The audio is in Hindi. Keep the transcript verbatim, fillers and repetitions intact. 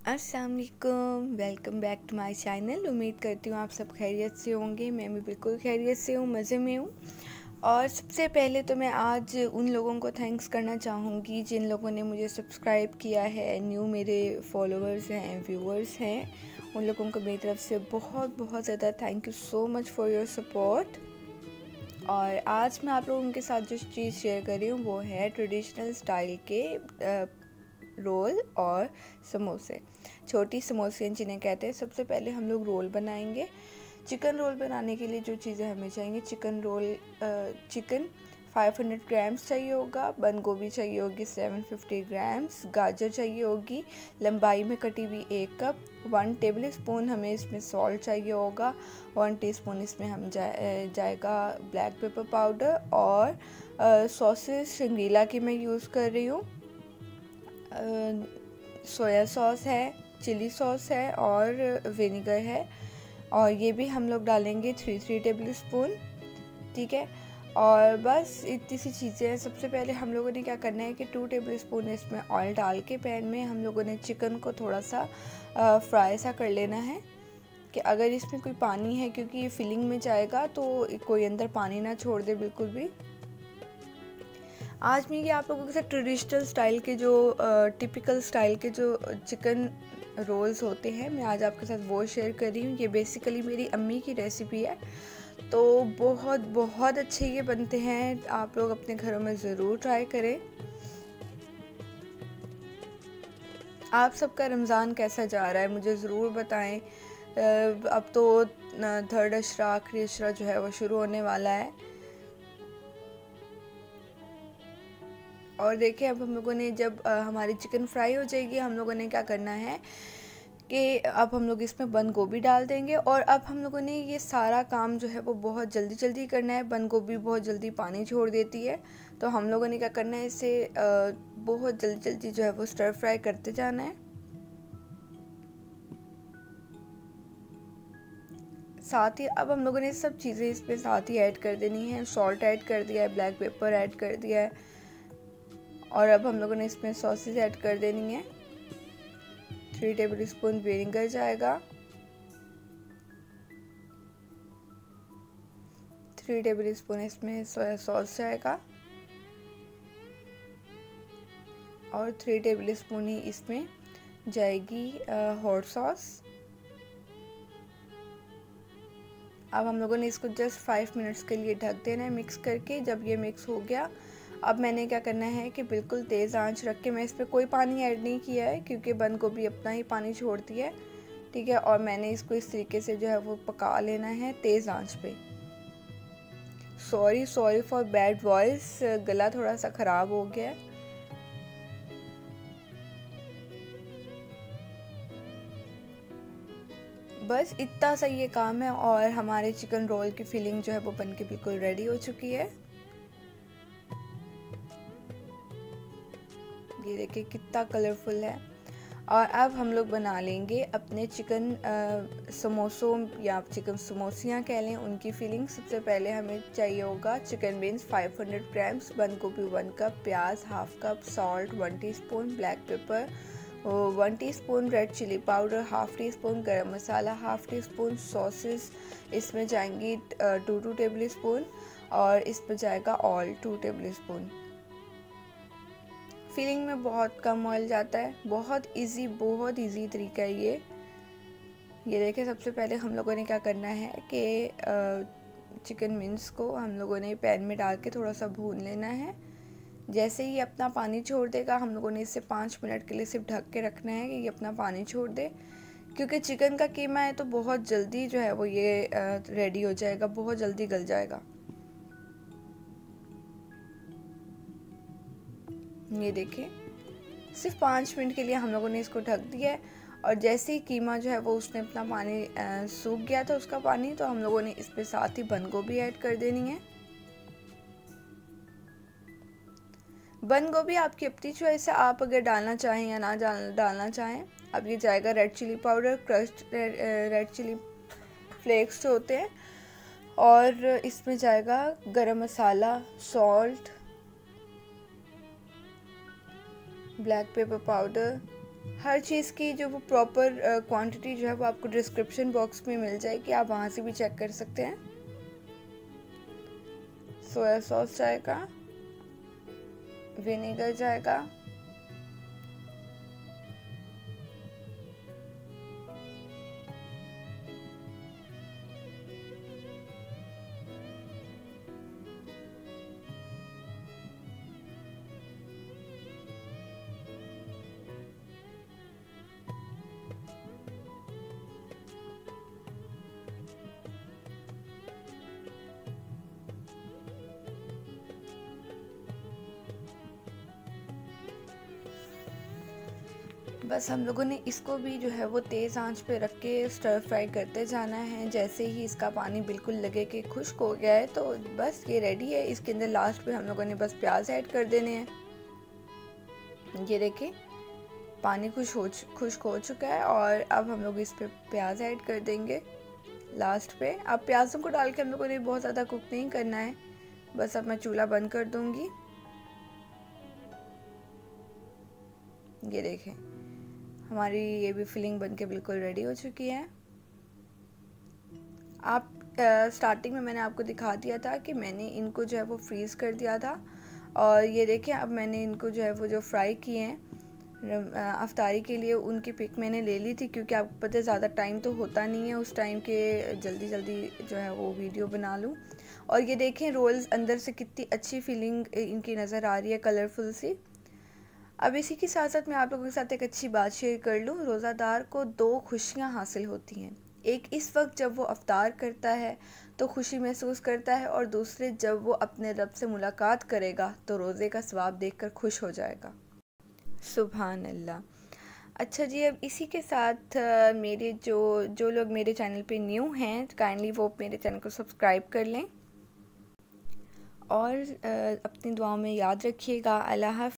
अस्सलाम वालेकुम, welcome back to my channel. उम्मीद करती हूँ आप सब खैरियत से होंगे। मैं भी बिल्कुल खैरियत से हूँ, मज़े में हूँ। और सबसे पहले तो मैं आज उन लोगों को थैंक्स करना चाहूँगी जिन लोगों ने मुझे सब्सक्राइब किया है, न्यू मेरे फॉलोअर्स हैं, व्यूअर्स हैं। उन लोगों को मेरी तरफ से बहुत बहुत ज़्यादा thank you so much for your support. और आज मैं आप लोगों के साथ जो चीज़ शेयर कर रही हूँ वो है ट्रेडिशनल स्टाइल के रोल और समोसे, छोटी समोसे जिन्हें कहते हैं। सबसे पहले हम लोग रोल बनाएंगे। चिकन रोल बनाने के लिए जो चीज़ें हमें चाहिए, चिकन रोल चिकन पाँच सौ ग्राम्स चाहिए होगा, बंद गोभी चाहिए होगी सात सौ पचास ग्राम्स, गाजर चाहिए होगी लंबाई में कटी हुई एक कप, वन टेबल स्पून हमें इसमें सॉल्ट चाहिए होगा, वन टीस्पून इसमें हम जाए जाएगा ब्लैक पेपर पाउडर, और सॉसेस शंगीला की मैं यूज़ कर रही हूँ। सोया सॉस है, चिली सॉस है और विनेगर है, और ये भी हम लोग डालेंगे थ्री थ्री टेबल स्पून। ठीक है, और बस इतनी सी चीज़ें हैं। सबसे पहले हम लोगों ने क्या करना है कि टू टेबल स्पून इसमें ऑयल डाल के पैन में हम लोगों ने चिकन को थोड़ा सा फ्राई सा कर लेना है कि अगर इसमें कोई पानी है, क्योंकि ये फिलिंग में जाएगा तो कोई अंदर पानी ना छोड़ दे बिल्कुल भी। आज मैं ये आप लोगों के साथ ट्रेडिशनल स्टाइल के जो टिपिकल स्टाइल के जो चिकन रोल्स होते हैं, मैं आज आपके साथ वो शेयर कर रही हूँ। ये बेसिकली मेरी अम्मी की रेसिपी है, तो बहुत बहुत अच्छे ये बनते हैं। आप लोग अपने घरों में ज़रूर ट्राई करें। आप सबका रमज़ान कैसा जा रहा है मुझे ज़रूर बताएं। अब तो थर्ड अशरा, आखिरी अशरा जो है वो शुरू होने वाला है। और देखिए, अब हम लोगों ने जब आ, हमारी चिकन फ्राई हो जाएगी, हम लोगों ने क्या करना है कि अब हम लोग इसमें बंद गोभी डाल देंगे। और अब हम लोगों ने ये सारा काम जो है वो बहुत जल्दी जल्दी करना है। बंद गोभी बहुत जल्दी पानी छोड़ देती है, तो हम लोगों ने क्या करना है, इसे बहुत जल्दी जल्दी जो है वो स्टर फ्राई करते जाना है। साथ ही अब हम लोगों ने सब चीज़ें इसमें साथ ही ऐड कर देनी है। सॉल्ट ऐड कर दिया है, ब्लैक पेपर ऐड कर दिया है, और अब हम लोगों ने इसमें सॉसेस ऐड कर देनी है। थ्री टेबल स्पून विनेगर जाएगा, थ्री टेबल स्पून इसमें सोया सॉस जाएगा, और थ्री टेबल स्पून ही इसमें जाएगी हॉट सॉस। अब हम लोगों ने इसको जस्ट फाइव मिनट्स के लिए ढक देना है मिक्स करके। जब ये मिक्स हो गया, अब मैंने क्या करना है कि बिल्कुल तेज़ आंच रख के, मैं इस पर कोई पानी ऐड नहीं किया है क्योंकि बंद गोभी अपना ही पानी छोड़ती है। ठीक है, और मैंने इसको इस तरीके से जो है वो पका लेना है तेज़ आंच पे। Sorry sorry for bad voice, गला थोड़ा सा ख़राब हो गया है। बस इतना सा ये काम है, और हमारे चिकन रोल की फिलिंग जो है वो बन के बिल्कुल रेडी हो चुकी है। ये देखिए कितना कलरफुल है। और अब हम लोग बना लेंगे अपने चिकन समोसों या चिकन समोसियाँ कह लें, उनकी फिलिंग। सबसे पहले हमें चाहिए होगा चिकन बीन्स पाँच सौ ग्राम्स, बंद गोभी वन कप, प्याज half cup, salt one teaspoon, black pepper one teaspoon, red chilli powder half teaspoon, garam masala half teaspoon, sauces इसमें जाएंगी टू टू टेबल स्पून, और इसमें जाएगा oil two tablespoon. Filling में बहुत कम ऑयल जाता है। बहुत इजी बहुत इजी तरीका है ये। ये देखिए, सबसे पहले हम लोगों ने क्या करना है कि चिकन मिंस को हम लोगों ने पैन में डाल के थोड़ा सा भून लेना है। जैसे ही अपना पानी छोड़ देगा, हम लोगों ने इसे पाँच मिनट के लिए सिर्फ ढक के रखना है कि ये अपना पानी छोड़ दे, क्योंकि चिकन का कीमा है तो बहुत जल्दी जो है वो ये रेडी हो जाएगा, बहुत जल्दी गल जाएगा। ये देखिए, सिर्फ पाँच मिनट के लिए हम लोगों ने इसको ढक दिया है। और जैसे ही कीमा जो है वो उसने अपना पानी सूख गया था उसका पानी, तो हम लोगों ने इस पे साथ ही बंद गोभी ऐड कर देनी है। बंद गोभी आपकी अपनी चॉइस है, आप अगर डालना चाहें या ना डालना चाहें। अब ये जाएगा red chilli powder, crushed red chilli flakes जो होते हैं, और इसमें जाएगा garam masala, salt, black pepper powder, हर चीज़ की जो वो प्रॉपर क्वांटिटी जो है वो आपको डिस्क्रिप्शन बॉक्स में मिल जाएगी, आप वहाँ से भी चेक कर सकते हैं। सोया सॉस जाएगा, विनेगर जाएगा, बस हम लोगों ने इसको भी जो है वो तेज़ आंच पे रख के स्टर फ्राई करते जाना है। जैसे ही इसका पानी बिल्कुल लगे कि खुश्क हो गया है तो बस ये रेडी है। इसके अंदर लास्ट पे हम लोगों ने बस प्याज ऐड कर देने हैं। ये देखिए पानी खुश हो खुश्क हो चुका है और अब हम लोग इस पे प्याज ऐड कर देंगे लास्ट पे। अब प्याज़ों को डाल के हम लोगों ने बहुत ज़्यादा कुक नहीं करना है। बस अब मैं चूल्हा बंद कर दूँगी। ये देखें हमारी ये भी फिलिंग बनके बिल्कुल रेडी हो चुकी है। आप स्टार्टिंग में मैंने आपको दिखा दिया था कि मैंने इनको जो है वो फ्रीज़ कर दिया था और ये देखें अब मैंने इनको जो है वो जो फ्राई किए हैं अफ्तारी के लिए, उनकी पिक मैंने ले ली थी क्योंकि आपको पता है ज़्यादा टाइम तो होता नहीं है उस टाइम के, जल्दी जल्दी जो है वो वीडियो बना लूँ। और ये देखें रोल्स अंदर से कितनी अच्छी फीलिंग इनकी नज़र आ रही है, कलरफुल सी। अब इसी के साथ साथ मैं आप लोगों के साथ एक अच्छी बात शेयर कर लूँ। रोज़ादार को दो खुशियाँ हासिल होती हैं, एक इस वक्त जब वो अफ्तार करता है तो खुशी महसूस करता है और दूसरे जब वो अपने रब से मुलाकात करेगा तो रोज़े का सवाब देखकर खुश हो जाएगा। सुभान अल्लाह। अच्छा जी, अब इसी के साथ मेरे जो जो लोग मेरे चैनल पे न्यू हैं काइंडली वो मेरे चैनल को सब्सक्राइब कर लें और अपनी दुआओं में याद रखिएगा। अल्लाह हाफ़िज़।